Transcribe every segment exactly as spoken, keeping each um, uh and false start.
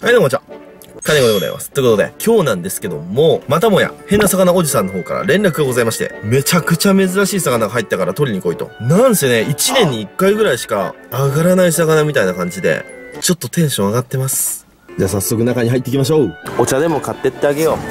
はい、どうもこんにちは。金子でございます。ということで、今日なんですけども、またもや、変な魚おじさんの方から連絡がございまして、めちゃくちゃ珍しい魚が入ったから取りに来いと。なんせね、いちねんにいっかいぐらいしか上がらない魚みたいな感じで、ちょっとテンション上がってます。じゃあ早速中に入っていきましょう。お茶でも買ってってあげよう。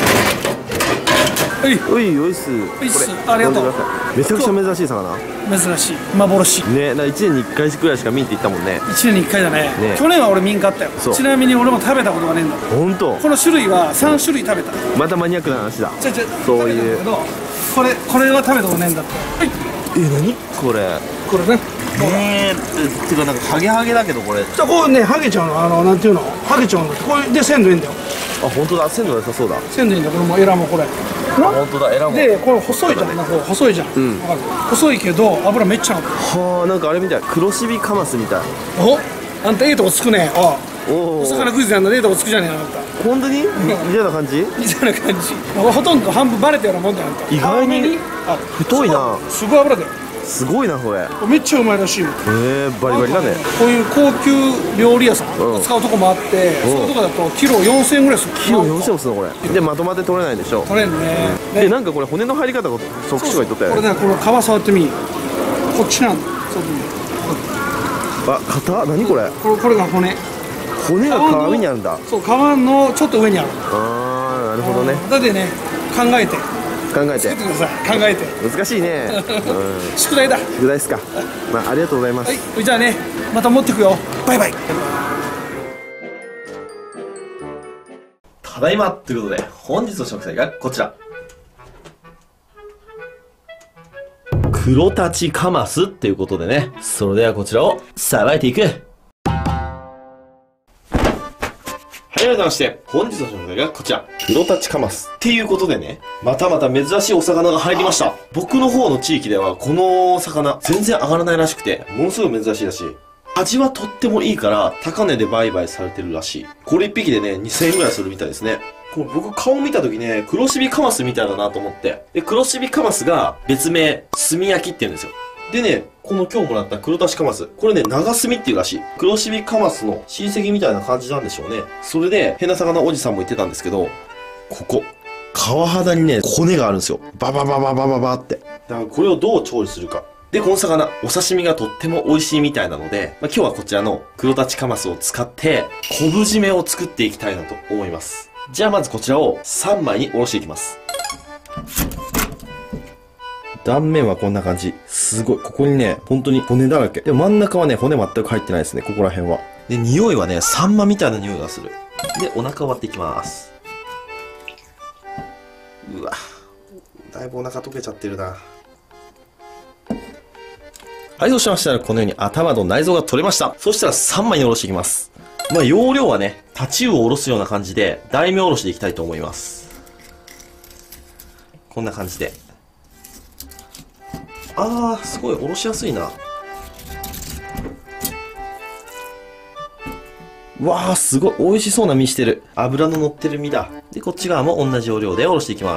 はい。おい、おいっす。 おいっす。ありがとう。 めちゃくちゃ珍しい魚。 珍しい。幻。 ね、だいちねんにいっかいぐらいしか見んって言ったもんね。 いちねんにいっかいだね。 ね、 去年は俺見んかったよ。ちなみに俺も食べたことがねえんだ。 ほんと。 この種類はさん種類食べた。 またマニアックな話だ。 ちょちょそういう。 これ、これは食べたことねえんだって。はい。 え、なにこれ。 これね。 えー、てかなんかハゲハゲだけどこれ。 じゃあこうね、ハゲちゃうの、あの、なんていうの、ハゲちゃうんだって。これで鮮度いいんだよ。 あ、本当だ、鮮度良さそうだ。 鮮度いいんだ、これもエラもこれ。 本当だ、エラも。 で、これ細いじゃん、なんか細いじゃん。うん。細いけど、油めっちゃ乗ってる。 はあ、なんかあれみたい。黒シビカマスみたい。 お、あんたええとこつくね。あ。 おお魚クイズやんだ、ええとこつくじゃねえ、あなた。 本当に？みたいな感じ？ みたいな感じ。ほとんど半分バレたようなもんだよ、あんた。 意外に。あ、太いな。 すごい油だよ。 すごいなこれ。 めっちゃうまいらしいもん。へえ、バリバリだね。 こういう高級料理屋さん使うとこもあって、そういうとこだとキロよんせんえんぐらいする。 キロよんせんえんもするのこれ。でまとまって取れないでしょ。 取れんね。 でなんかこれ骨の入り方が特殊とか言っとったよ。 これね、この皮触ってみ。こっちなんだ。そう見。 あ、硬？何これ？ これこれが骨。 骨が皮にあるんだ。 そう、皮のちょっと上にある。 ああ、なるほどね。 だってね、考えて。 考えて。 作ってください。考えて。 難しいね。 宿題だ。 宿題ですか。まあありがとうございます。 はい、じゃあね、また持ってくよ。バイバイ。 ただいまということで、本日の食材がこちら。黒タチカマスっていうことでね。それではこちらをさばいていく。はい、改めまして、本日の食材がこちら。黒タチカマス。っていうことでね、またまた珍しいお魚が入りました。僕の方の地域では、この魚、全然上がらないらしくて、ものすごい珍しいらしい。味はとってもいいから、高値で売買されてるらしい。これ一匹でね、にせんえんぐらいするみたいですね。これ僕顔見た時ね、黒シビカマスみたいだなと思って。で、黒シビカマスが別名、炭焼きって言うんですよ。でね、この今日もらった黒タチカマス。これね、長炭っていうらしい。黒シビカマスの親戚みたいな感じなんでしょうね。それで、変な魚おじさんも言ってたんですけど、ここ。皮肌にね、骨があるんですよ。バババババババって。だからこれをどう調理するか。で、この魚、お刺身がとっても美味しいみたいなので、まあ、今日はこちらの黒タチカマスを使って、昆布締めを作っていきたいなと思います。じゃあまずこちらをさんまいにおろしていきます。断面はこんな感じ。すごい。ここにね、本当に骨だらけ。でも真ん中はね、骨全く入ってないですね。ここら辺は。で、匂いはね、サンマみたいな匂いがする。で、お腹を割っていきます。うわ。だいぶお腹溶けちゃってるな。はい、そうしましたら、このように頭と内臓が取れました。そしたらさんまいにおろしていきます。まあ、容量はね、タチウオをおろすような感じで、大名おろしでいきたいと思います。こんな感じで。あー、すごい、おろしやすいな。わー、すごい、美味しそうな身してる。脂の乗ってる身だ。で、こっち側も同じ要領でおろしていきます。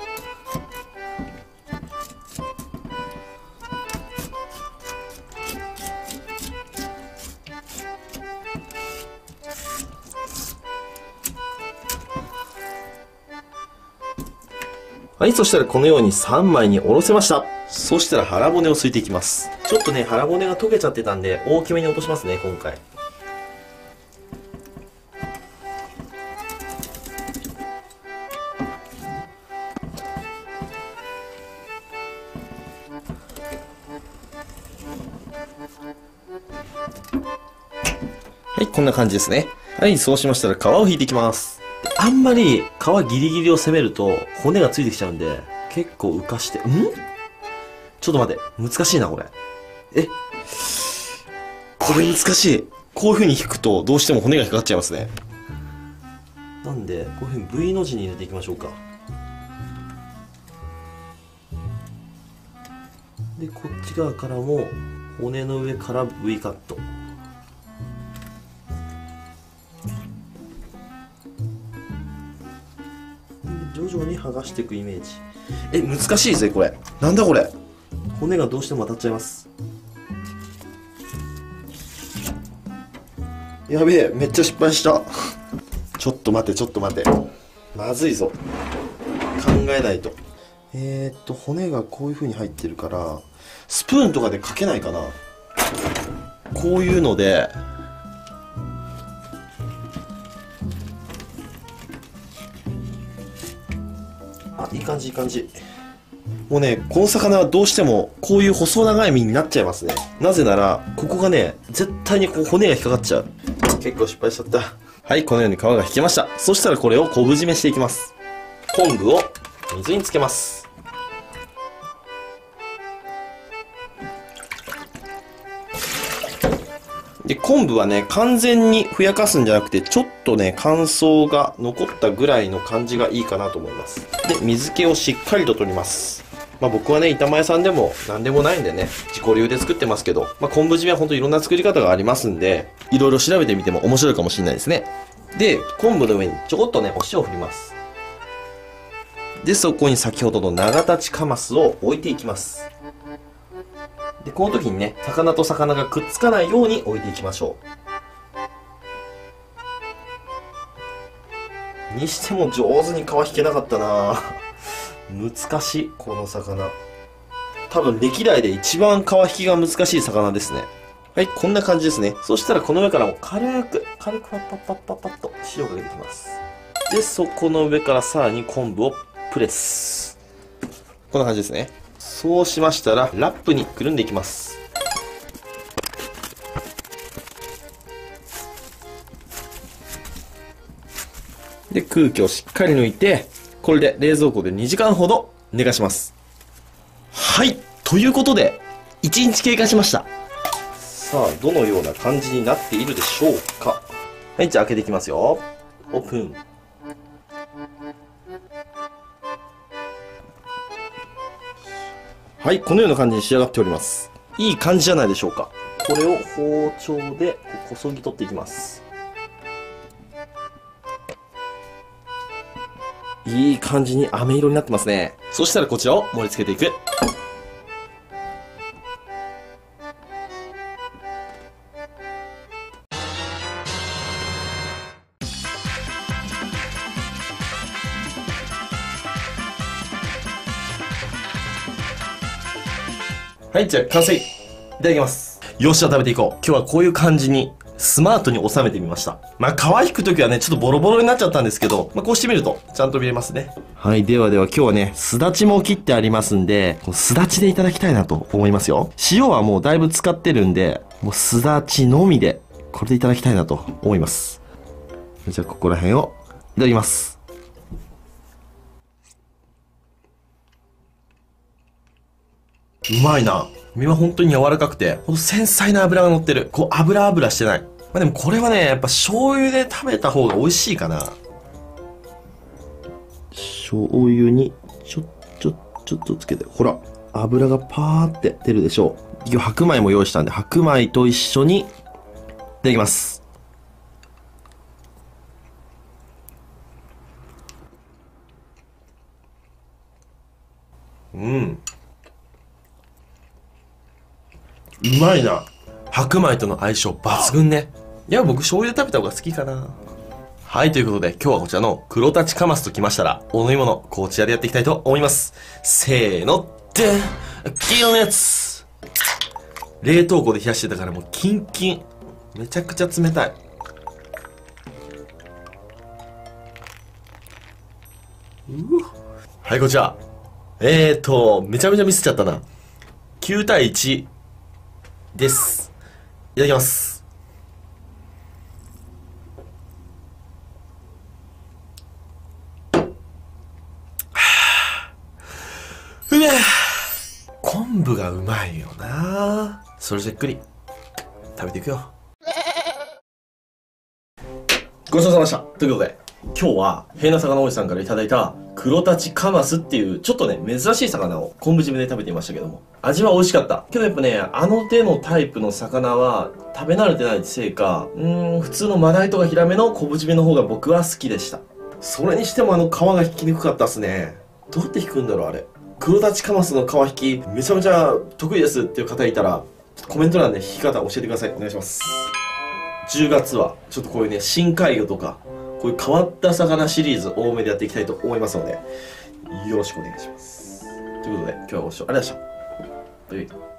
はい、そしたらこのようにさんまいにおろせました。そしたら腹骨をすいていきます。ちょっとね、腹骨が溶けちゃってたんで、大きめに落としますね、今回。はい、こんな感じですね。はい、そうしましたら皮を引いていきます。あんまり皮ギリギリを攻めると骨がついてきちゃうんで、結構浮かして、ん?ちょっと待って。難しいな、これ。えこれ難しい。こういう風に引くとどうしても骨が引っかかっちゃいますね。なんで、こういう風に V の字に入れていきましょうか。で、こっち側からも骨の上から V カット。徐々に剥がしていくイメージ。え、難しいですね、これ。なんだこれ。骨がどうしても当たっちゃいます。 やべえ、めっちゃ失敗した。ちょっと待て、ちょっと待て。まずいぞ。考えないと。えーっと、骨がこういう風に入ってるから、スプーンとかでかけないかな。こういうので、あ、いい感じ、いい感じ。もうね、この魚はどうしても、こういう細長い身になっちゃいますね。なぜなら、ここがね、絶対にこう骨が引っかかっちゃう。結構失敗しちゃった。はい、このように皮が引けました。そしたらこれを昆布締めしていきます。昆布を水につけます。で、昆布はね、完全にふやかすんじゃなくて、ちょっとね、乾燥が残ったぐらいの感じがいいかなと思います。で、水気をしっかりと取ります。まあ僕はね、板前屋さんでも何でもないんでね、自己流で作ってますけど、まあ昆布締めはほんといろんな作り方がありますんで、いろいろ調べてみても面白いかもしれないですね。で、昆布の上にちょこっとね、お塩を振ります。で、そこに先ほどの長立ちカマスを置いていきます。で、この時にね、魚と魚がくっつかないように置いていきましょう。にしても上手に皮引けなかったな難しい、この魚。多分歴代で一番皮引きが難しい魚ですね。はい、こんな感じですね。そしたらこの上からも軽く、軽くパッパッパッパッパッと塩をかけていきます。で、そこの上からさらに昆布をプレス。こんな感じですね。そうしましたら、ラップにくるんでいきます。で、空気をしっかり抜いて、これで冷蔵庫でにじかんほど寝かします。はい、ということで、いちにち経過しました。さあ、どのような感じになっているでしょうか。はい、じゃあ開けていきますよ。オープン。はい、このような感じに仕上がっております。いい感じじゃないでしょうか。これを包丁でこそぎ取っていきます。いい感じに飴色になってますね。そしたらこちらを盛り付けていく。はい、じゃあ完成。いただきます。よっしゃ、食べていこう。今日はこういう感じにスマートに収めてみました。まあ、皮引くときはね、ちょっとボロボロになっちゃったんですけど、まあ、こうしてみるとちゃんと見れますね。はい、ではでは今日はね、すだちも切ってありますんで、すだちでいただきたいなと思いますよ。塩はもうだいぶ使ってるんで、もうすだちのみで、これでいただきたいなと思います。じゃあ、ここら辺をいただきます。うまいな。身は本当に柔らかくて、ほんと繊細な脂が乗ってる。こう、油油してない。まあでもこれはね、やっぱ醤油で食べた方が美味しいかな。醤油に、ちょ、ちょ、ちょっとつけて、ほら、油がパーって出るでしょう。今日白米も用意したんで、白米と一緒に、いただきます。うん。うまいな。白米との相性抜群ね。いや、僕醤油で食べた方が好きかな。はい、ということで今日はこちらの黒立ちカマスときましたら、お飲み物、こちらでやっていきたいと思います。せーの、でん、黄色のやつ。冷凍庫で冷やしてたからもうキンキン。めちゃくちゃ冷たい。うわ。はい、こちら。えーと、めちゃめちゃミスっちゃったな。きゅうたいいち。です。いただきます。うめえ。昆布がうまいよな。それじゃっくり食べていくよ。ごちそうさまでした。ということで今日は平な魚おじさんからいただいた黒立ちカマスっていうちょっとね珍しい魚を昆布締めで食べてみましたけども、味は美味しかった。けどやっぱね、あの手のタイプの魚は食べ慣れてないせいか、うーん普通のマダイとかヒラメの昆布締めの方が僕は好きでした。それにしてもあの皮が引きにくかったっすね。どうやって引くんだろうあれ。黒立ちカマスの皮引きめちゃめちゃ得意ですっていう方いたらコメント欄で引き方教えてください。お願いします。 じゅうがつはちょっとこういうね深海魚とかこういう変わった魚シリーズ多めでやっていきたいと思いますのでよろしくお願いします。ということで今日はご視聴ありがとうございました。